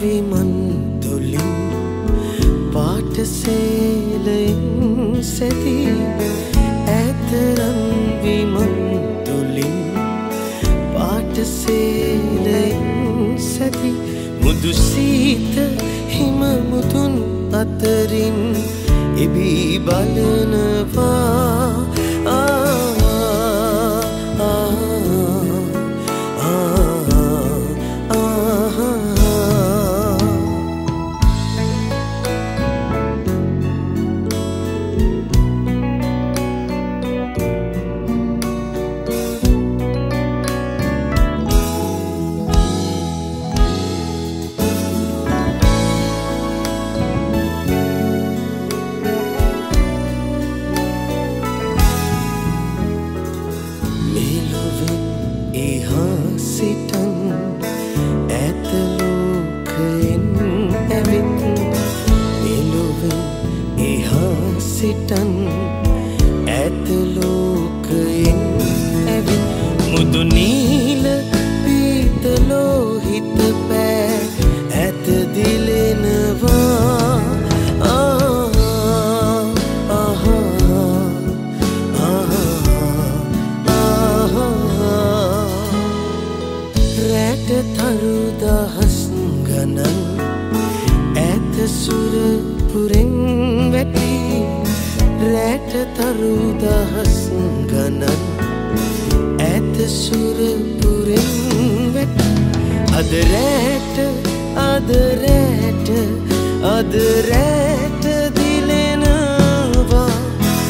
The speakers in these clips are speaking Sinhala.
විමන් තුලින් පාටසේලෙන් සැදී ඇතරන් විමන් තුලින් පාටසේලෙන් සැදී මුදු සීත හිම මුතුන් අතරින් ඉබී බලනවා සිටන් ඇත ලෝකයෙන් ඇවිත් මුදු නීල පීත ලෝහිත පෑ ඇත දිලෙනවා රැට තරු දහස් ගණන් ඇත සුරපුරෙන් වැටි රැට තරු දහස් ගණන් ඇත සුරපුරෙන් වැටි අද රැට දිලෙනවා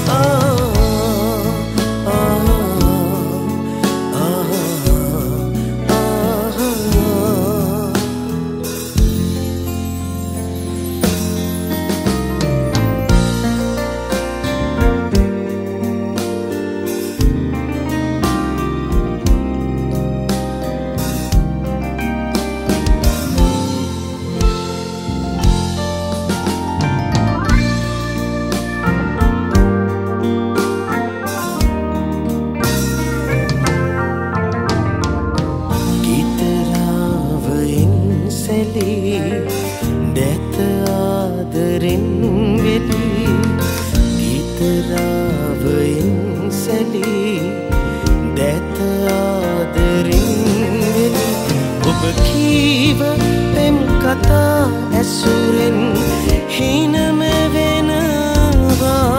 දැත ආදරෙන් වෙලී ගීතරාවයෙන් සැලී දැත ආදරෙන් වෙලී ඔබ කීව පෙම් කතා ඇසුරෙන් හිනම වෙනවා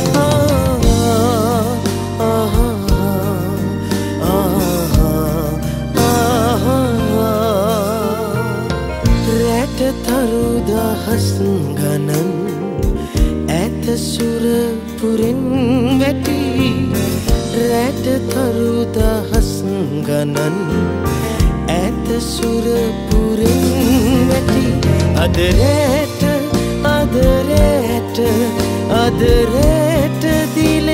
තරු දහස් ගණන් ඇත සුරපුරෙන් වැටි රැට තරු දහස් ගණන් ඇත සුරපුරෙන් වැටි අද රැට දිල